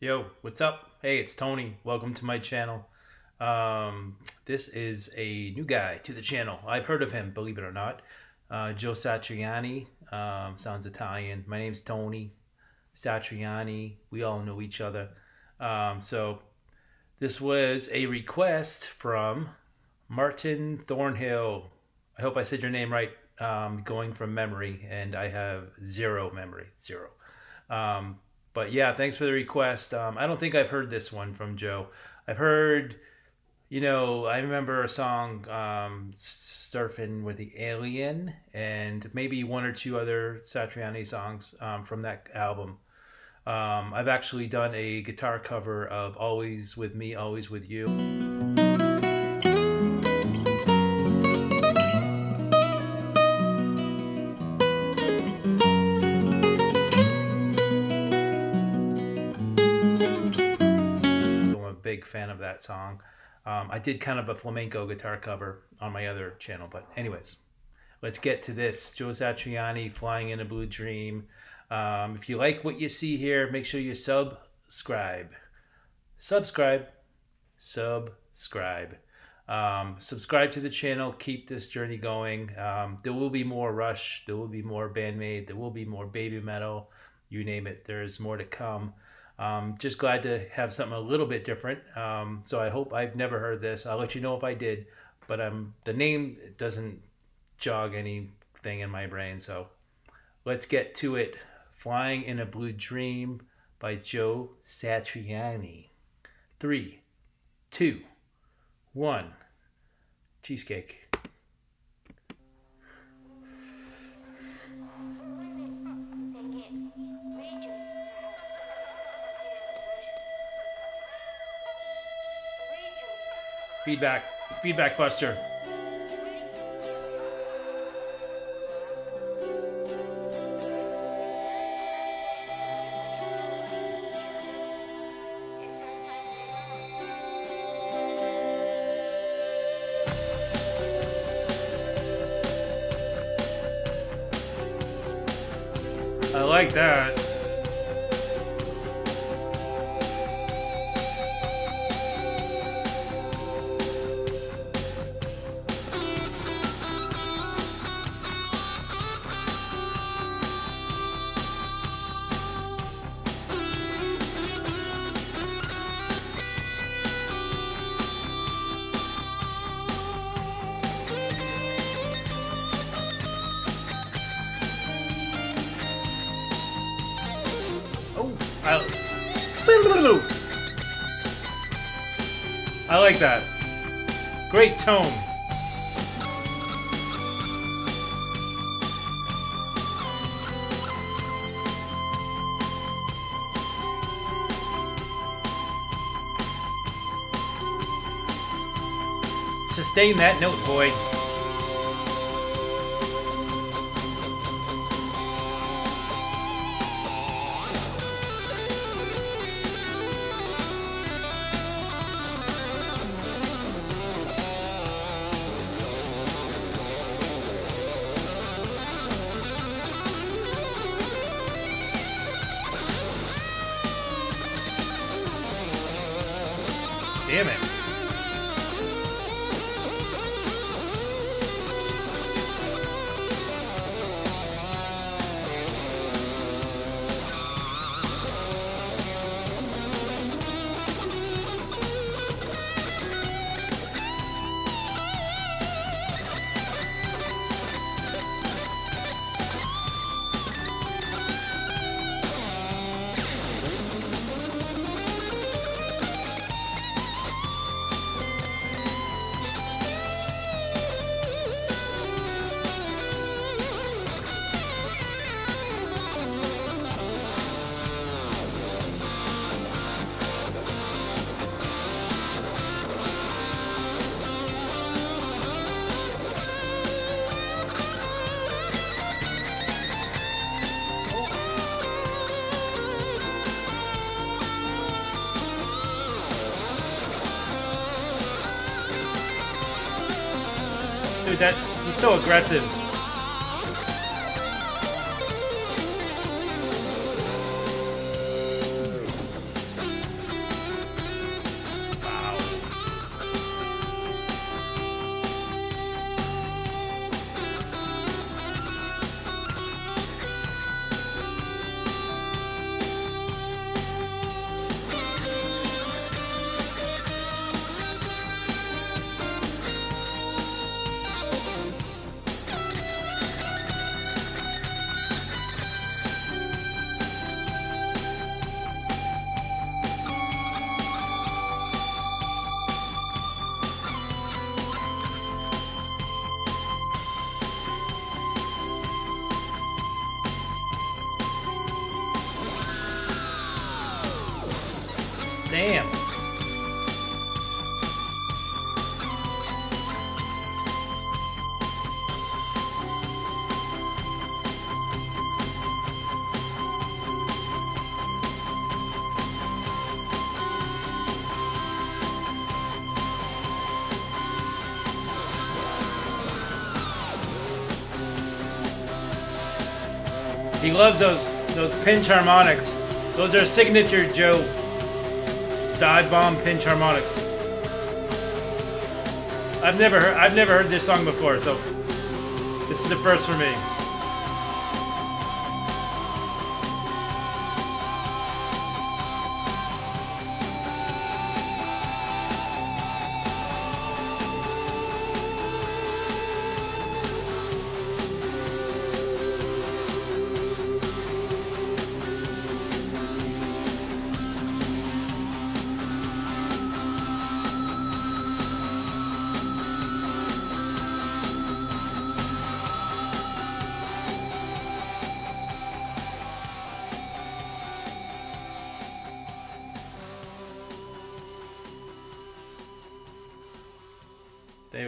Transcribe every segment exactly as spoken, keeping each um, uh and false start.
Yo, what's up? Hey, it's Tony. Welcome to my channel. Um, this is a new guy to the channel. I've heard of him, believe it or not. Uh, Joe Satriani. Um, sounds Italian. My name's Tony Satriani. We all know each other. Um, so this was a request from Martin Thornhill. I hope I said your name right. Um, going from memory, and I have zero memory. Zero. Um, But yeah, thanks for the request. Um, I don't think I've heard this one from Joe. I've heard, you know, I remember a song, um, Surfing with the Alien, and maybe one or two other Satriani songs um, from that album. Um, I've actually done a guitar cover of Always With Me, Always With You. Big fan of that song. Um, I did kind of a flamenco guitar cover on my other channel, but anyways, let's get to this. Joe Satriani, Flying in a Blue Dream. Um, if you like what you see here, make sure you subscribe. Subscribe. Subscribe. Um, subscribe to the channel. Keep this journey going. Um, there will be more Rush. There will be more Bandmate. There will be more Baby Metal. You name it. There's more to come. Um, just glad to have something a little bit different. Um, so I hope I've never heard this. I'll let you know if I did, but um, the name doesn't jog anything in my brain. So let's get to it. Flying in a Blue Dream by Joe Satriani. Three, two, one. Cheesecake. Feedback, feedback buster. I like that. I, I like that. Great tone. Sustain that note, boy. Damn it. Dude, that he's so aggressive. Damn. He loves those those pinch harmonics. Those are signature Joe dive bomb pinch harmonics. I've never heard I've never heard this song before, so this is the first for me. They,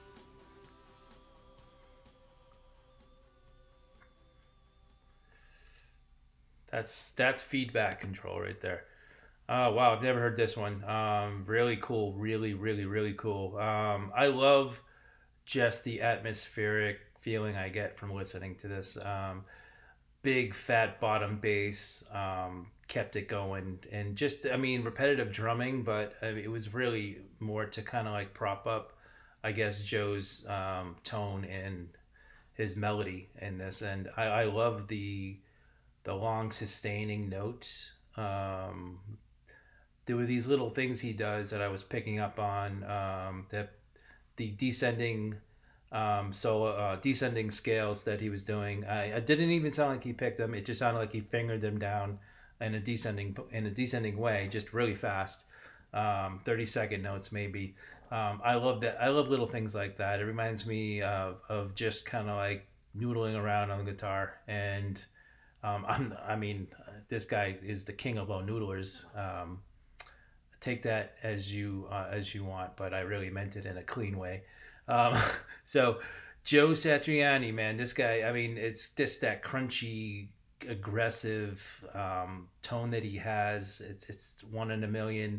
that's that's feedback control right there. Oh wow, I've never heard this one. Um, really cool, really, really, really cool. Um, I love just the atmospheric feeling I get from listening to this. Um, big fat bottom bass um, kept it going, and just I mean repetitive drumming, but I mean, it was really more to kind of like prop up, I guess, Joe's um, tone and his melody in this. And I, I love the the long sustaining notes. Um, there were these little things he does that I was picking up on, um, that the descending um, so uh, descending scales that he was doing. I, it didn't even sound like he picked them. It just sounded like he fingered them down in a descending in a descending way, just really fast. Um, thirty second notes maybe. Um, I love that. I love little things like that. It reminds me of, of just kind of like noodling around on the guitar. And um, I'm, I mean, this guy is the king of all noodlers. Um, take that as you uh, as you want, but I really meant it in a clean way. Um, so Joe Satriani, man, this guy. I mean, it's just that crunchy, aggressive um, tone that he has. It's it's one in a million.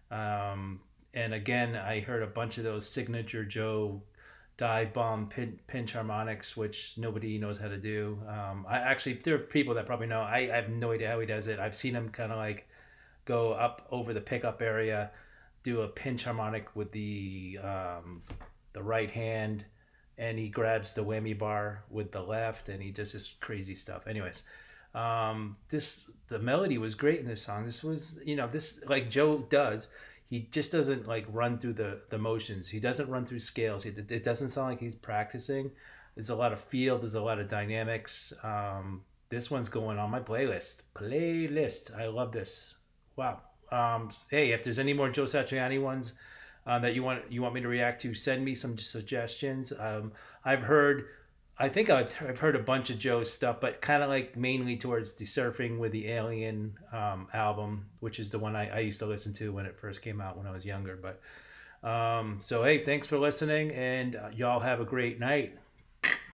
Um, and again, I heard a bunch of those signature Joe dive bomb pin, pinch harmonics, which nobody knows how to do. Um, I actually, there are people that probably know. I, I have no idea how he does it. I've seen him kind of like go up over the pickup area, do a pinch harmonic with the um, the right hand, and he grabs the whammy bar with the left, and he does this crazy stuff. Anyways, um, this the melody was great in this song. This was, you know, this like Joe does. He just doesn't like run through the the motions. He doesn't run through scales. It, it doesn't sound like he's practicing. There's a lot of feel. There's a lot of dynamics. Um, this one's going on my playlist. Playlist. I love this. Wow. Um, hey, if there's any more Joe Satriani ones uh, that you want you want me to react to, send me some suggestions. Um, I've heard, I think I've, I've heard a bunch of Joe's stuff, but kind of like mainly towards the Surfing with the Alien um, album, which is the one I, I used to listen to when it first came out when I was younger. But um, so hey, thanks for listening, and uh, y'all have a great night.